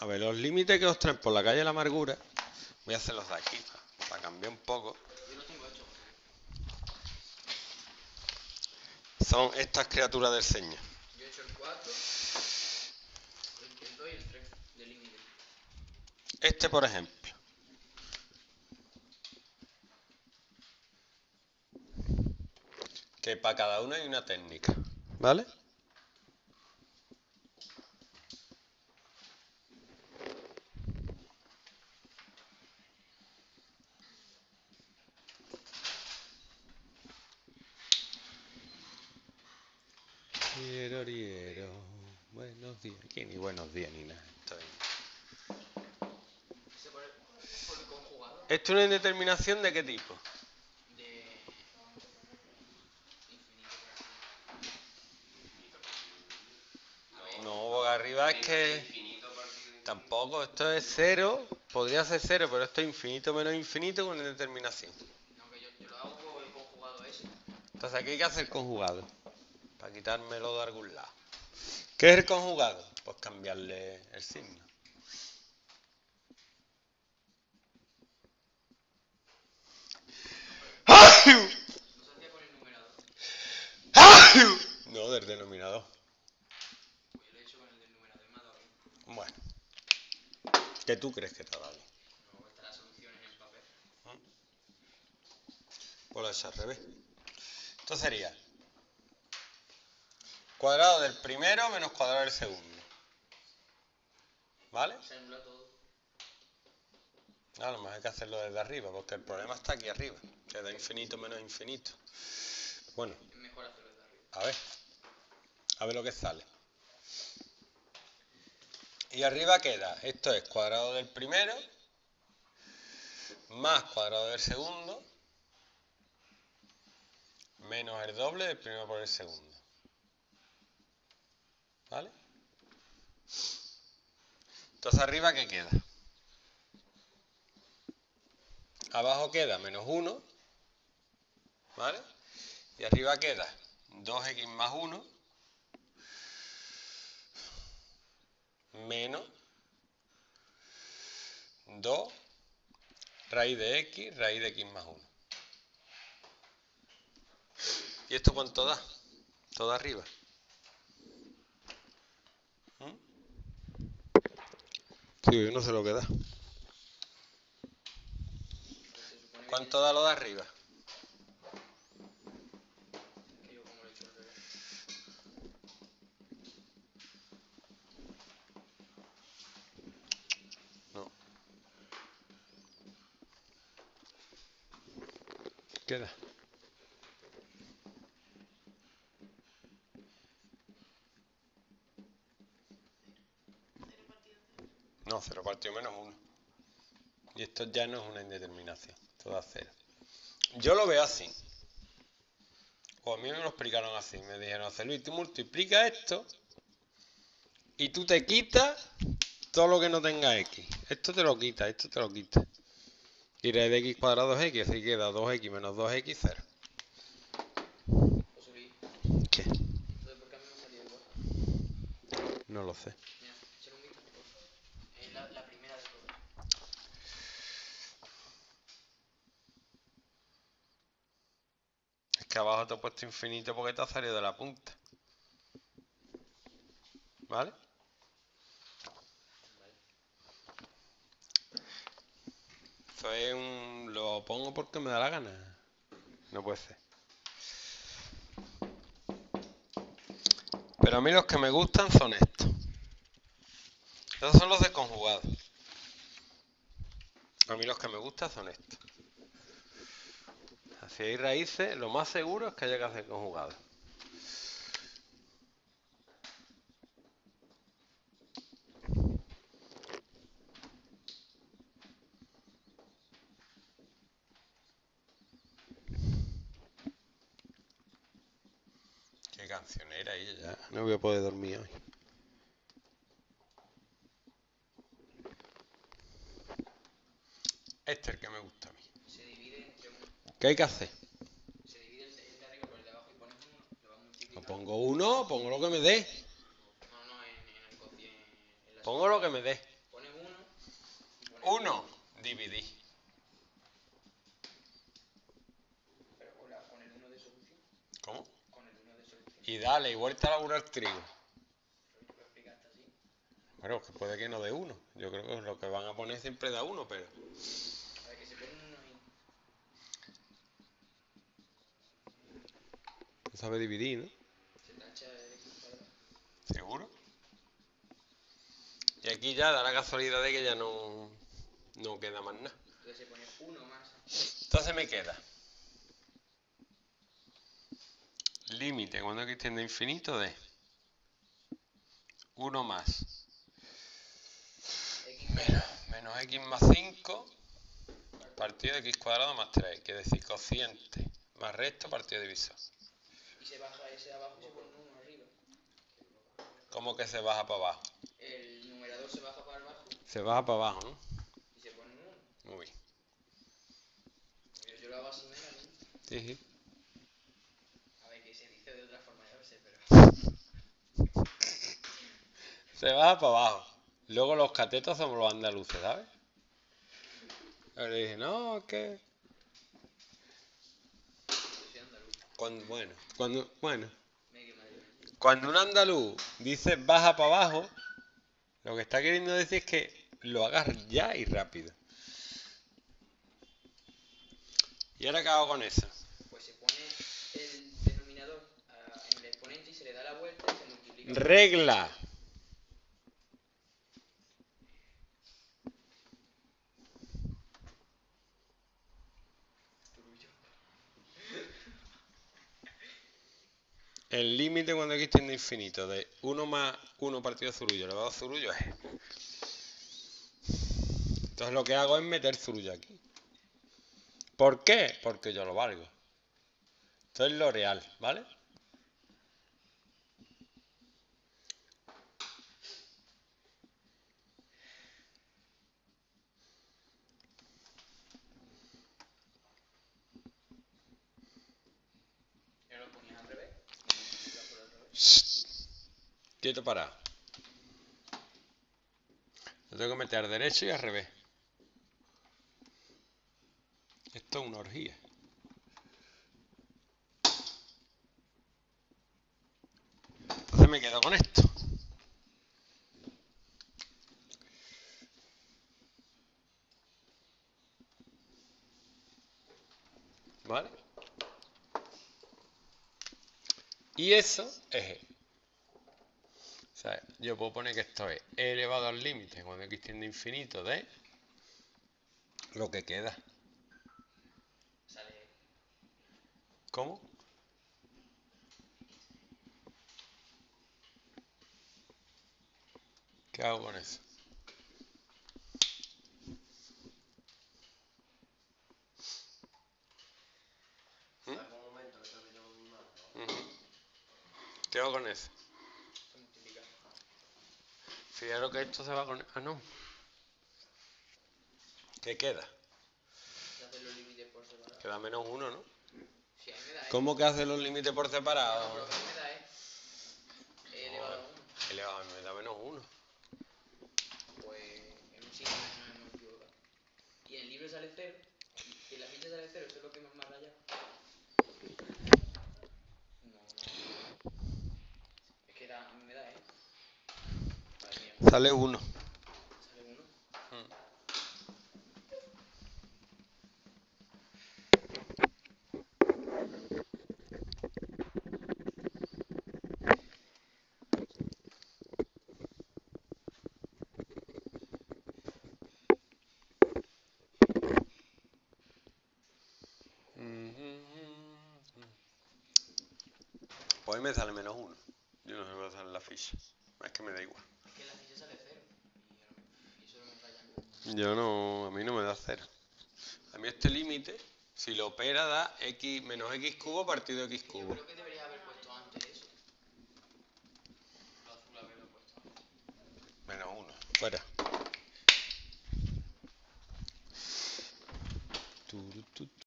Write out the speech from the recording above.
A ver, los límites que os traen por la calle de la amargura, voy a hacerlos de aquí, para cambiar un poco. Yo lo tengo hecho. Son estas criaturas del Señor. Yo he hecho el 4, el 2 y el 3 de límite. Este, por ejemplo. Que para cada uno hay una técnica, ¿vale? Riero. Buenos días. Aquí ni buenos días ni nada. ¿Ese por el conjugado? ¿Esto es una indeterminación de qué tipo? De infinito. No, boca arriba es que... Tampoco, esto es cero, podría ser cero, pero esto es infinito menos infinito con indeterminación. No, que yo lo hago con el conjugado ese. Entonces aquí hay que hacer conjugado, para quitármelo de algún lado. ¿Qué es el conjugado? Pues cambiarle el signo. ¿No se hacía con el numerador? No, del denominador. Pues yo lo he hecho con el del numerador y me ha dado bien. Bueno, ¿qué tú crees que te ha dado? Luego están las soluciones en papel. Pues lo he hecho al revés. Esto sería cuadrado del primero menos cuadrado del segundo. ¿Vale? Se anula todo. A lo mejor hay que hacerlo desde arriba, porque el problema está aquí arriba, que da infinito menos infinito. Bueno, Es mejor hacerlo desde arriba. a ver lo que sale. Y arriba queda, esto es cuadrado del primero, más cuadrado del segundo, menos el doble del primero por el segundo. ¿Vale? Entonces arriba, ¿qué queda? Abajo queda menos 1, ¿vale? Y arriba queda 2x más 1 menos 2 raíz de x más 1. ¿Y esto cuánto da? Todo arriba. Sí, yo no sé lo que da. ¿Cuánto da lo de arriba? Es que yo como lo he hecho al revés. No. ¿Qué da? No, 0 partido menos 1. Y esto ya no es una indeterminación, esto da 0. Yo lo veo así. O a mí me lo explicaron así. Me dijeron, José Luis, tú multiplicas esto y tú te quitas todo lo que no tenga x. Esto te lo quita, esto te lo quita. Y raíz de x cuadrado es x, así queda 2x menos 2x, 0. José Luis, ¿Qué? entonces ¿por qué a mí me salía igual? No lo sé. Mira, échale un vistazo, por favor. Es la primera de todas. Es que abajo te he puesto infinito porque te ha salido de la punta. ¿Vale? Eso es un... Lo pongo porque me da la gana. No puede ser. Pero a mí los que me gustan son estos. Estos son los de conjugado. A mí los que me gustan son estos. Si hay raíces, lo más seguro es que haya que hacer conjugado. Qué cancionera ella ya. No voy a poder dormir hoy. Este es el que me gusta a mí. Se divide entre uno. ¿Qué hay que hacer? Se divide el de arriba por el de abajo y pones uno, lo vas No multiplicando. pongo uno, pongo lo que me dé. No, en el cociente. Pongo lo que me dé. Pones 1, dividir. Pero con el 1 de solución. ¿Cómo? Con el 1 de solución. Y dale, y vuelta a laburar trigo. Pero tú lo explicaste así. Bueno, que puede que no dé 1. Yo creo que lo que van a poner siempre da 1, pero... A ver, que se pone un 1 ahí. No sabe dividir, ¿no? Se tacha el x cuadrado. ¿Seguro? Y aquí ya da la casualidad de que ya no queda más nada. Entonces se pone 1 más. Entonces me queda límite cuando x tiende a infinito de 1 más X cuadrado. menos x más 5 partido de x cuadrado más 3, que es decir, cociente más resto partido de divisor. Y se baja ese de abajo y se pone un 1 arriba. ¿Cómo que se baja para abajo? El numerador se baja para abajo Se baja para abajo, ¿no? y se pone un 1. Muy bien. Yo lo hago así, mira. Sí, sí. A ver, que se dice de otra forma, ya lo sé, pero... Se baja para abajo. Luego los catetos somos los andaluces, ¿sabes? Ahora le dije, no, es que... Yo soy andaluz. Bueno, Medio madrileño. cuando un andaluz dice baja para abajo, lo que está queriendo decir es que lo hagas ya y rápido. ¿Y ahora qué hago con eso? Pues se pone el denominador en el exponente y se le da la vuelta y se multiplica. Regla. Turullo. El límite cuando x tiende a infinito de 1 más 1 partido zurullo elevado a zurullo es... Entonces lo que hago es meter zurullo aquí. ¿Por qué? Porque yo lo valgo. Esto es lo real, ¿vale? ¿Y lo ponías al revés? ¿Lo multiplicas por el revés? Quieto parado. Lo tengo que meter al derecho y al revés. Esto es una orgía. Entonces me quedo con esto. ¿Vale? Y eso es E. O sea, yo puedo poner que esto es E elevado al límite cuando x tiende a infinito de lo que queda. Sale. ¿Cómo? ¿Qué hago con eso? ¿Qué hago con eso? Se multiplica. Fijaros que esto se va con... Ah, no. ¿Qué queda? Se hacen los límites por separado. Queda menos 1, ¿no? Sí, a mí me da ¿Cómo que hace los límites por No, pero separado? lo que a mí me da E elevado a 1. Elevado me da menos 1. Pues en un signo nos hemos equivocado. Y en el libro sale 0. Y en la ficha sale 0. Eso es lo que me ha rayado. No. Es que a mí me da Madre mía. Sale 1. Sale 1. Pues me sale menos 1. Yo no sé qué sale en la ficha. Es que me da igual. Es que en la ficha sale 0. Y eso no me raya. Yo no, a mí no me da 0. A mí este límite, si lo opera, da x menos x cubo partido de x Yo cubo. creo que debería haber puesto antes eso. Lo azul haberlo puesto antes. Menos 1. Fuera.